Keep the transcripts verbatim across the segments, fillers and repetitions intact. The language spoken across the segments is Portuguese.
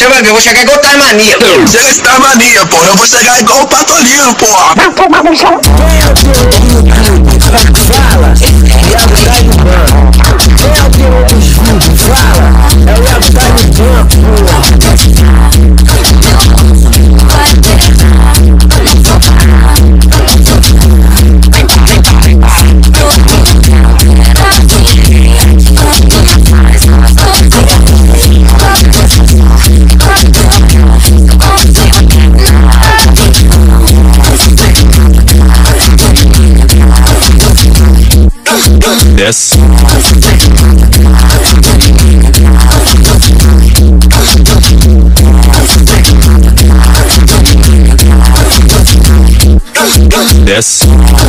Você vai ver, eu vou chegar igual o Taimania. Chega esse Taimania, porra. Eu vou chegar igual o Patolino, porra. Quem é o teu fala? É o Caio do Banco. Quem é o teu outro filho? Fala. É o Iago Caio do Yes. Yes.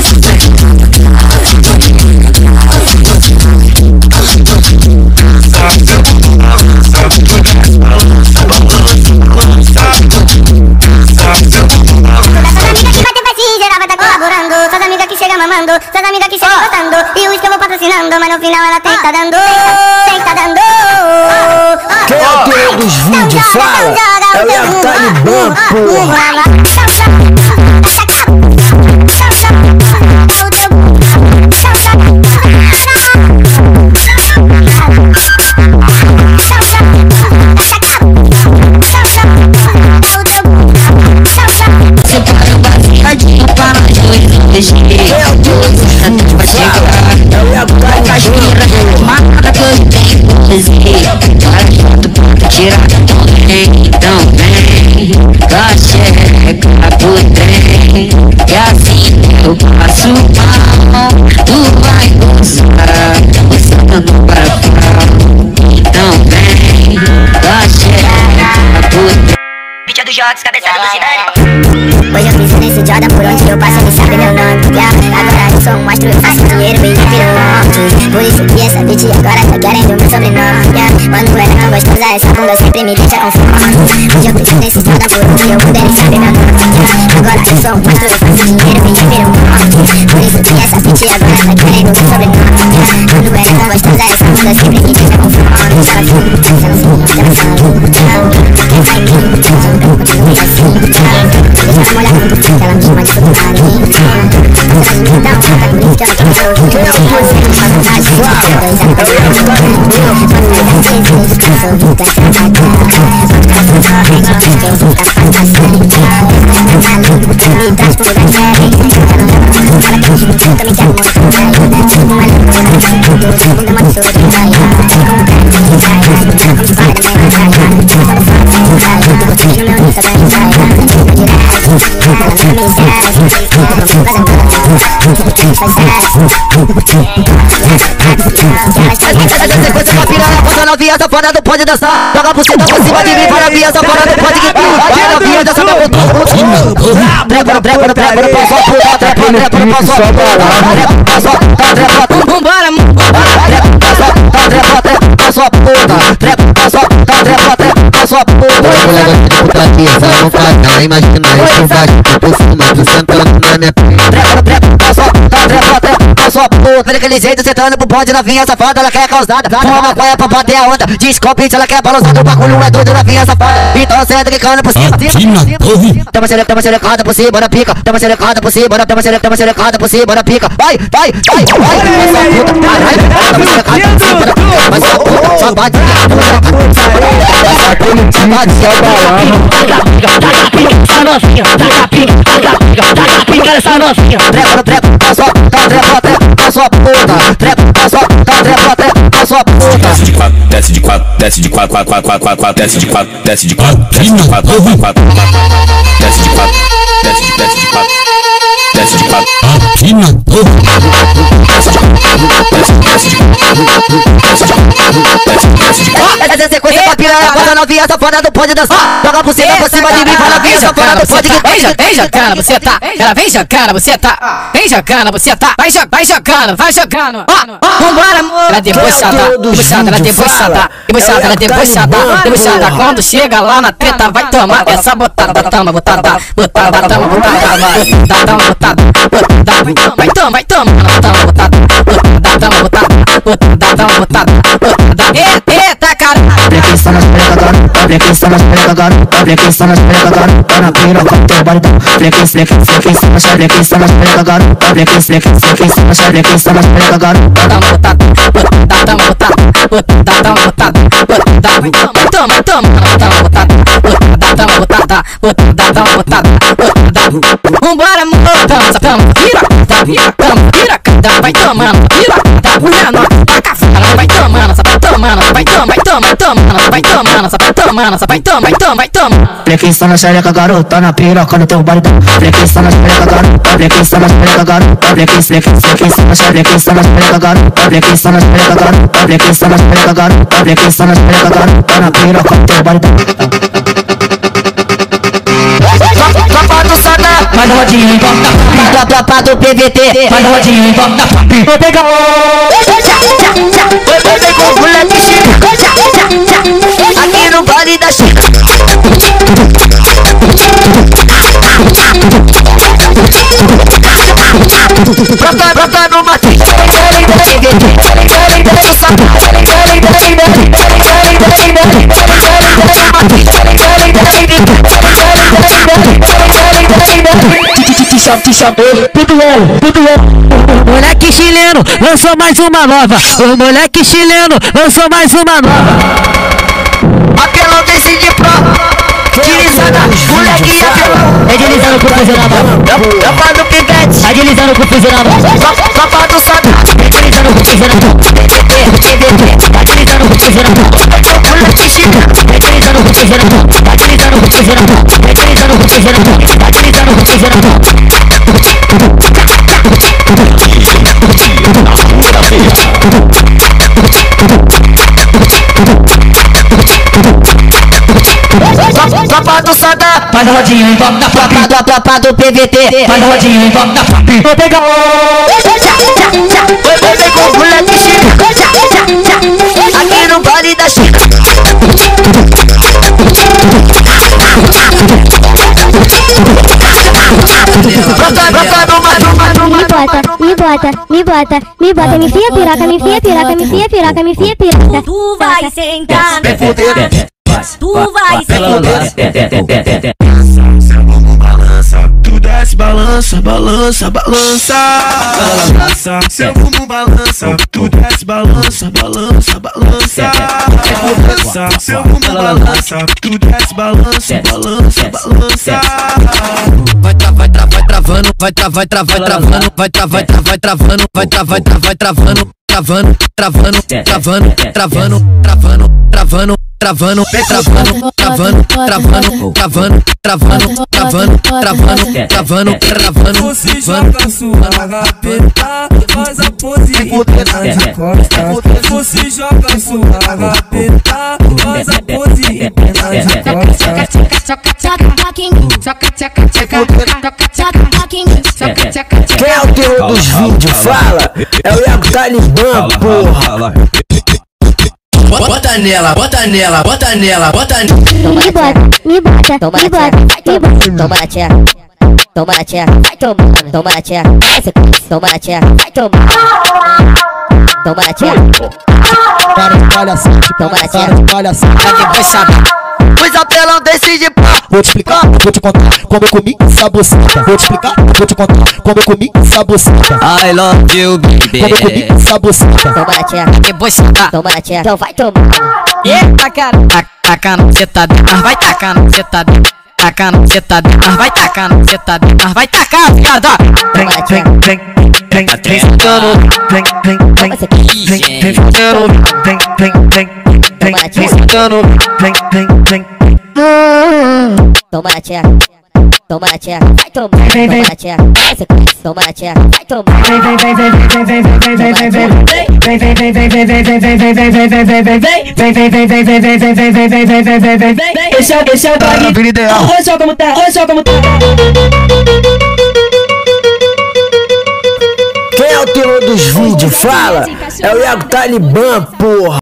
Mamando, suas amigas que chegam gostando. E os que eu vou patrocinando, mas no final ela tem que tá dando. Tem que tá dando. Quem é o teu dos vídeos? Fala. É o Iago Caio do Banco. Tira também, também da xereca do trem. E assim eu passo mal, tu vai gostar, gostando para frente. Também da xereca do trem. Vídeo do Jogos, cabeçada do Cidade. Hoje eu fiz nesse Jordan, por onde eu passo ele sabe meu nome. Yeah, agora eu sou um monstro, eu faço dinheiro e pirulonte. Por isso que essa bitch agora tá querendo meu sobrenome. Yeah, quando ela é tão gostosa, essa bunda sempre me deixa com fome. Hoje eu fiz nesse Jordan, por onde eu puder ele sabe meu nome. Yeah, agora eu sou um monstro, eu faço dinheiro e pirulonte. Por isso que essa bitch agora tá querendo meu sobrenome. Yeah, quando ela é tão gostosa, essa bunda sempre me deixa com fome. Ela fica, ela fica, ela fica, ela continua assim, deixa eu molhar no buquê, ela me chama de submarino. Então, tá por isso que ela começou a ouvir. Eu não sei me fazer mais fala. Eu não sei me fazer mais fala. Eu não sei me fazer mais novinha safada não pode dançar. Joga por cima, por cima de mim. Para novinha safada não pode que vai novinha dançar meu botão. Trepa, trepa, trepa, trepa, só puta. Trepa, trepa, só puta. Só trepa, vambora, trepa, só trepa, trepa, só puta. Trepa, só trepa, trepa, só puta. Colega de putaria, só não faz. Imagina isso embaixo, por cima, tu sentando na minha trepa, trepa, só trepa, trepa, só puta. Daquele jeito, sentando pro bonde, novinha safada, ela quer causada. Toma maconha pra bater a onda. Descompite, ela quer balançar do bagulho, é doido, novinha safada. Então senta que cana por cima. Tem uma xereca, tem uma xerecada por cima, na pica. Tem uma xerecada por cima, tem uma xereca, tem uma xerecada por cima, na pica. Vai, vai, vai, vai. Essa puta, caralho. Tem uma xerecada por cima, na pica. Mas só puta, só bate. Tem uma xerecada por cima, na pica. Só puta, só bate. Taca pica, essa novinha. Taca pica, taca pica, taca pica, essa novinha. Trepa, trepa, só, trepa, trepa, só puta. Trepa, só, trepa, trepa, só puta. Desce de quatro, desce de quatro, desce de quatro, quatro, quatro, quatro, quatro, desce de quatro, desce de quatro, desce de quatro, quatro, quatro, desce de quatro, desce de desce de quatro, desce de quatro, aqui na torre, desce de desce desce de desce de desce de quatro. Essa sequência pra piranha, quando a novinha safada não pode dançar. Joga por cima, por cima de mim, para novinha safada não pode que vem, vem jogando, você tá. Ela vem jogando, você tá. Vem jogando, você tá. Vai jogando, vai jogando, vai jogando. Vambora, amor. Ela debochada, debochada, ela debochada, debochada, ela debochada, debochada. Quando chega lá na treta, vai tomar essa botada, toma, botada, botada, toma, botada, vai, toma, botada, botada, vai, toma, vai, toma, toma, botada, botada, toma, botada, botada, toma, botada, botada. Eita, cara. Preguiça nas pretas, garota, flexiça na xereca garota, flexiça na xereca garota, na piroca do teu baritão. Flexiça, flexiça, flexiça na xereca, na xereca garota, flexiça, flexiça, flexiça na xereca, na xereca garota. Tamo botada, botada, botada, botada, botada, botada, toma, toma, tamo botada, botada, botada, botada, botada, botada. Vambora, amor, tamo, tamo, vira, vira, tamo, vira, cada vai tomando, vira, tá mulhando, taca fora, vai tomando, só vai tomando, vai tomando, vai tomando, tomando, vai tomando, só vai tomando, só vai tomando, vai tomando, vai tomando. Flexiça na xereca garota, na piroca no teu baritão. Flexiça na xereca garota, flexiça na xereca garota, flexiça, flexiça, flexiça na xereca, na xereca garota, flexiça na xereca garota, flexiça na xereca garota, flexiça na xereca garota, na piroca no teu baritão. Tropa do Sadá, faz rodinha em volta. Tropa do P V T, Faz rodinha em volta. Vou pegar Vem, vem com o moleque Chico, aqui no Vale da Chica. Brota, brota no matinho. Moleque chileno lançou mais uma nova. O moleque chileno lançou mais uma nova. Apelão desse de prova, utilizada, moleque e apelão. Agilizando com o fuzil na mão. Tropa do Pivete, Agilizando com o fuzil na mão. tropa do Sadá, Agilizando com o fuzil na mão. Agilizando com o fuzil na mão. moleque Chico, Agilizando com o fuzil na mão. Agilizando com o fuzil na mão. Agilizando com o fuzil na mão. Agilizando com o fuzil na mão. tropa do Sadá, Faz rodinha em volta. tropa, tropa do P V T, Faz rodinha em volta. Vou pegar vem, vem com o moleque Chico, aqui no Vale da Chica. Brota, brota no mato, Me bota, me bota, me bota, me bota, me fia piroca, me fia piroca, me fia piroca, me fia piroca. Tu vai sentar, Vem fuder, tu vai sentar. balança, tu desce, balança, balança, balança. Balança, seu bumbum balança, tu desce, balança, balança, balança. Balança, seu bumbum balança, tu desce, balança, balança, balança. Vai tra, vai tra, vai travando, vai tra, vai tra, vai travando, vai tra, vai tra, vai travando, vai tra, vai tra, vai travando, travando, travando, travando, travando, travando, travando, travando, travando, travando, travando, travando, travando, travando, travando, travando, travando. Você joga sua rapeta, faz a pose e de costa. Você joga sua rapeta, faz a pose e de costa. Quem é o terror dos vídeos? Fala! É o Iago Talibã, porra! Bota nela, bota nela, bota nela, bota nela. Me bota, me bota, Toma me na bota, me bota. Toma na tcheca, toma na tcheca, vai tomando. Toma na tcheca, toma na tcheca, vai tomando. Toma na tcheca. Para de palhaçada, Toma na para tcheca. de palhaçada. Tá debochada. Pois apelão desse de pá. Vou te explicar, vou te contar como eu comi essa buceta. Vou te explicar, vou te contar como eu comi essa buceta. I love you, baby. Como eu comi essa buceta. Toma na tcheca, Debochada. toma na tcheca, então vai tomando. Eita, cara. Tá- Tacando, cê tá dentro, mas vai tacando, cê tá dentro. Tacando, cê tá dentro, mas vai tacando, cê tá dentro, mas vai tacar, viado. Toma na tcheca. Tá testando. Toma essa aqui. Toma na tcheca. Toma na tcheca. Toma na tcheca, vai tomando. Toma na tcheca. Essa aqui. Toma na tcheca, vai tomando. Esse é, esse é o dog. Vida ideal. Olha só como tá, olha só como tá. Quem é o terror dos vídeos? Fala! É o Iago Talibã, porra!